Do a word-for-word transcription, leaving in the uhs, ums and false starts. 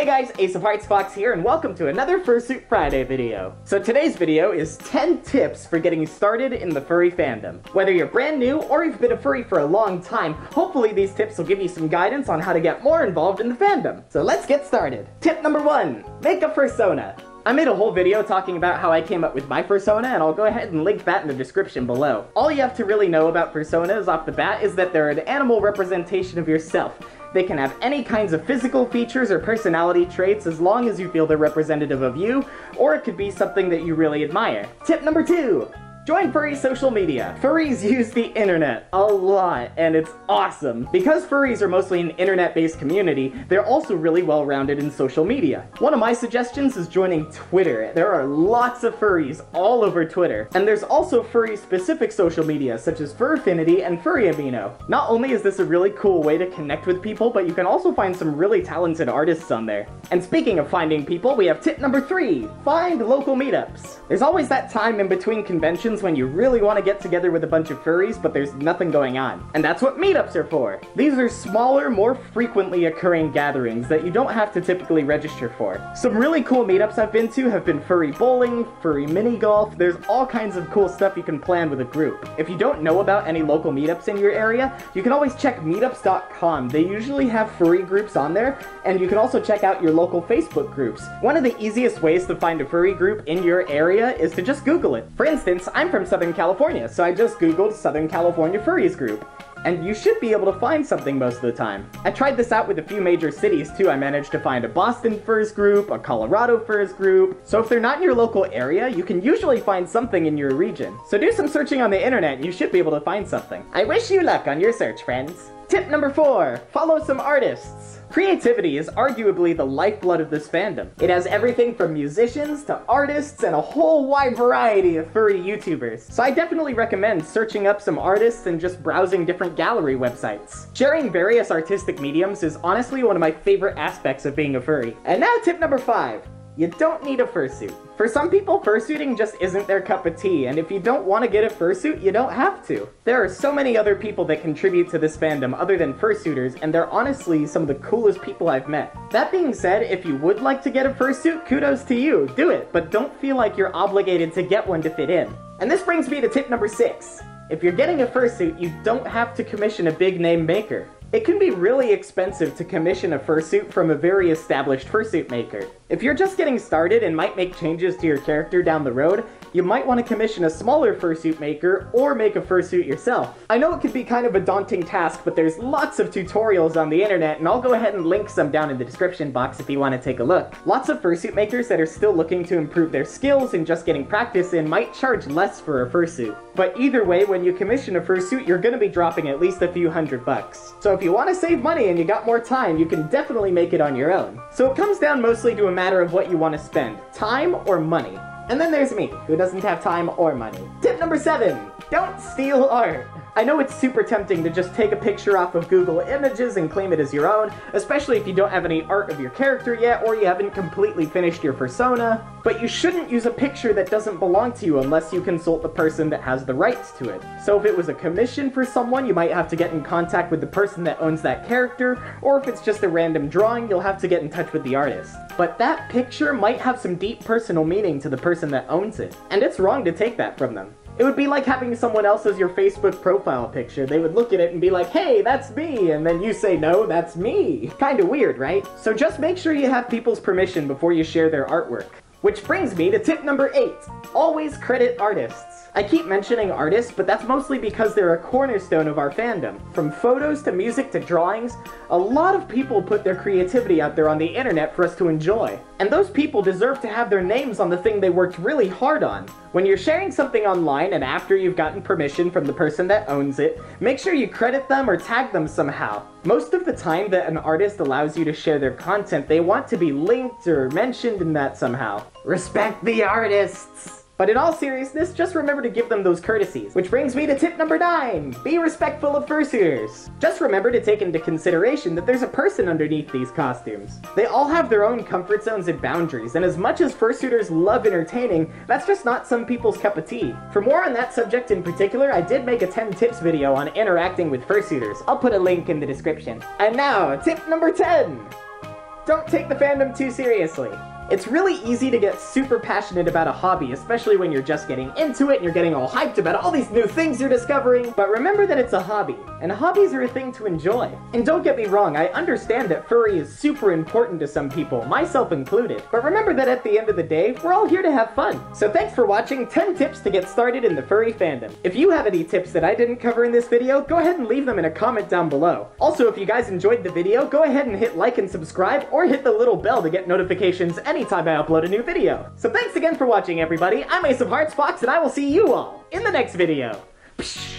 Hey guys, Ace of Hearts Fox here, and welcome to another Fursuit Friday video. So today's video is ten tips for getting started in the furry fandom. Whether you're brand new or you've been a furry for a long time, hopefully these tips will give you some guidance on how to get more involved in the fandom. So let's get started. Tip number one, make a fursona. I made a whole video talking about how I came up with my fursona, and I'll go ahead and link that in the description below. All you have to really know about fursonas off the bat is that they're an animal representation of yourself. They can have any kinds of physical features or personality traits as long as you feel they're representative of you, or it could be something that you really admire. Tip number two. Join furry social media. Furries use the internet a lot, and it's awesome. Because furries are mostly an internet-based community, they're also really well-rounded in social media. One of my suggestions is joining Twitter. There are lots of furries all over Twitter. And there's also furry-specific social media, such as Furfinity and Furry Amino. Not only is this a really cool way to connect with people, but you can also find some really talented artists on there. And speaking of finding people, we have tip number three, find local meetups. There's always that time in between conventions when you really want to get together with a bunch of furries, but there's nothing going on. And that's what meetups are for. These are smaller, more frequently occurring gatherings that you don't have to typically register for. Some really cool meetups I've been to have been furry bowling, furry mini golf. There's all kinds of cool stuff you can plan with a group. If you don't know about any local meetups in your area, you can always check meetups dot com. They usually have furry groups on there, and you can also check out your local Facebook groups. One of the easiest ways to find a furry group in your area is to just Google it. For instance, I'm from Southern California, so I just Googled Southern California Furries group. And you should be able to find something most of the time. I tried this out with a few major cities too. I managed to find a Boston Furs group, a Colorado Furs group. So if they're not in your local area, you can usually find something in your region. So do some searching on the internet and you should be able to find something. I wish you luck on your search, friends. Tip number four, follow some artists. Creativity is arguably the lifeblood of this fandom. It has everything from musicians to artists and a whole wide variety of furry YouTubers. So I definitely recommend searching up some artists and just browsing different gallery websites. Sharing various artistic mediums is honestly one of my favorite aspects of being a furry. And now tip number five. You don't need a fursuit. For some people, fursuiting just isn't their cup of tea, and if you don't want to get a fursuit, you don't have to. There are so many other people that contribute to this fandom other than fursuiters, and they're honestly some of the coolest people I've met. That being said, if you would like to get a fursuit, kudos to you, do it, but don't feel like you're obligated to get one to fit in. And this brings me to tip number six. If you're getting a fursuit, you don't have to commission a big name maker. It can be really expensive to commission a fursuit from a very established fursuit maker. If you're just getting started and might make changes to your character down the road, you might want to commission a smaller fursuit maker or make a fursuit yourself. I know it could be kind of a daunting task, but there's lots of tutorials on the internet, and I'll go ahead and link some down in the description box if you want to take a look. Lots of fursuit makers that are still looking to improve their skills and just getting practice in might charge less for a fursuit. But either way, when you commission a fursuit, you're going to be dropping at least a few hundred bucks. So if you want to save money and you got more time, you can definitely make it on your own. So it comes down mostly to a matter of what you want to spend, time or money. And then there's me, who doesn't have time or money. Tip number seven, don't steal art. I know it's super tempting to just take a picture off of Google Images and claim it as your own, especially if you don't have any art of your character yet or you haven't completely finished your fursona. But you shouldn't use a picture that doesn't belong to you unless you consult the person that has the rights to it. So if it was a commission for someone, you might have to get in contact with the person that owns that character, or if it's just a random drawing, you'll have to get in touch with the artist. But that picture might have some deep personal meaning to the person that owns it, and it's wrong to take that from them. It would be like having someone else as your Facebook profile picture. They would look at it and be like, hey, that's me, and then you say, no, that's me. Kinda weird, right? So just make sure you have people's permission before you share their artwork. Which brings me to tip number eight, always credit artists. I keep mentioning artists, but that's mostly because they're a cornerstone of our fandom. From photos to music to drawings, a lot of people put their creativity out there on the internet for us to enjoy. And those people deserve to have their names on the thing they worked really hard on. When you're sharing something online and after you've gotten permission from the person that owns it, make sure you credit them or tag them somehow. Most of the time that an artist allows you to share their content, they want to be linked or mentioned in that somehow. Respect the artists! But in all seriousness, just remember to give them those courtesies. Which brings me to tip number nine, be respectful of fursuiters. Just remember to take into consideration that there's a person underneath these costumes. They all have their own comfort zones and boundaries, and as much as fursuiters love entertaining, that's just not some people's cup of tea. For more on that subject in particular, I did make a ten tips video on interacting with fursuiters. I'll put a link in the description. And now, tip number ten. Don't take the fandom too seriously. It's really easy to get super passionate about a hobby, especially when you're just getting into it and you're getting all hyped about all these new things you're discovering. But remember that it's a hobby, and hobbies are a thing to enjoy. And don't get me wrong, I understand that furry is super important to some people, myself included. But remember that at the end of the day, we're all here to have fun. So thanks for watching ten tips to get started in the furry fandom. If you have any tips that I didn't cover in this video, go ahead and leave them in a comment down below. Also, if you guys enjoyed the video, go ahead and hit like and subscribe, or hit the little bell to get notifications anytime I upload a new video. So thanks again for watching, everybody. I'm Ace of Hearts Fox, and I will see you all in the next video. Psh